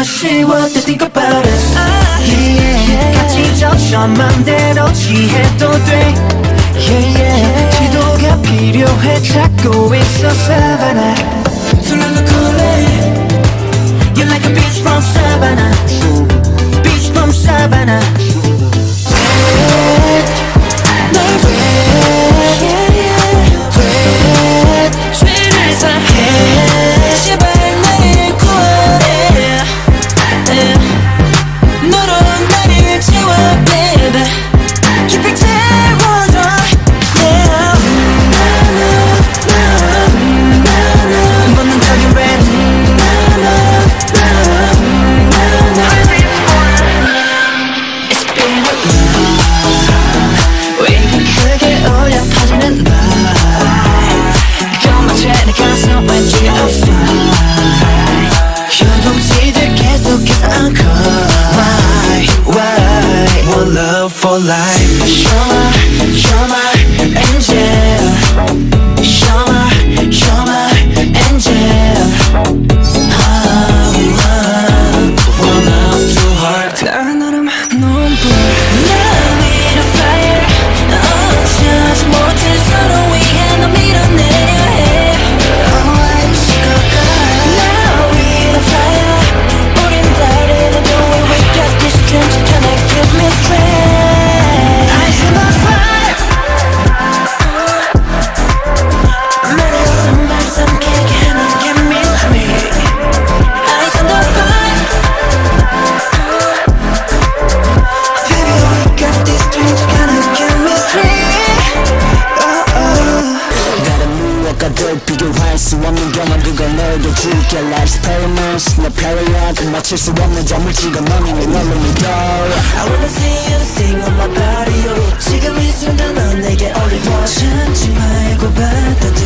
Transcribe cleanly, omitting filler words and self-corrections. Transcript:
she what they think about us. 같이 젖혀 맘대로 취해도 돼. 지도가 필요해 찾고 있어 Savannah. 술로 cool해. You're like a beach from Savannah. Beach from Savannah. For life, you're my angel. You're my angel. One of two hearts. 난 너를 만난 불. Love in a fire. 어쩌지 못해 서로 위해 너 밀어내려 해. Always 시간가. Love in a fire. 우린 다르다 the way we got this strange connect me straight. 비교할 수 없는 경험 그걸 너에게 줄게 Life's paramount 너 패러야 그 맞출 수 없는 점을 찍어 너는 왜 너를 믿어 I wanna see you sing on my body 지금 이 순간 넌 내게 어려워 참지 말고 받아들여